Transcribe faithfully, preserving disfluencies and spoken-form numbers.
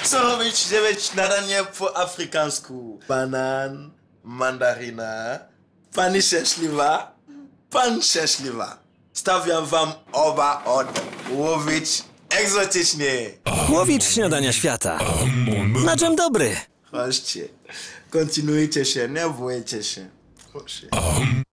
Co robić, żeby śniadanie po afrykańsku? Banan, mandaryna, pani szczęśliwa, pan szczęśliwa. Stawiam wam oba od łowić egzotycznie. Łowicz śniadania świata. Na czym dobry? Chodźcie, kontynuujcie się, nie bójcie się. Proszę.